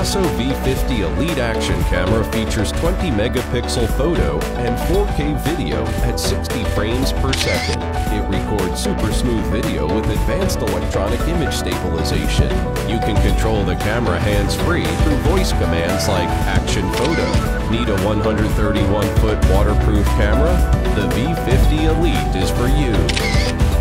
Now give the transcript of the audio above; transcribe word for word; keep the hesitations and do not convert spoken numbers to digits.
AKASO V fifty Elite action camera features twenty megapixel photo and four K video at sixty frames per second. It records super smooth video with Advanced Electronic Image Stabilization. You can control the camera hands-free through voice commands like Action Photo. Need a one hundred thirty-one foot waterproof camera? The V fifty Elite is for you.